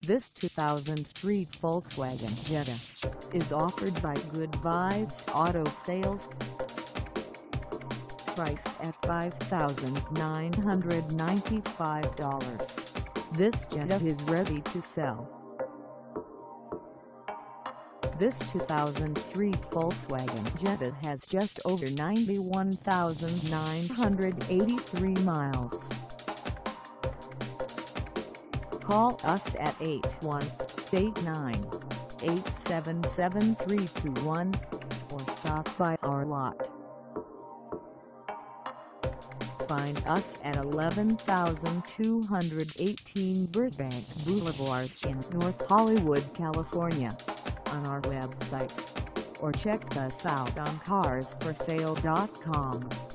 This 2003 Volkswagen Jetta is offered by Good Vibes Auto Sales. Priced at $5,995, this Jetta is ready to sell. This 2003 Volkswagen Jetta has just over 91,983 miles. Call us at 818-987-7321 or stop by our lot. Find us at 11,218 Burbank Blvd in North Hollywood, California, on our website, or check us out on carsforsale.com.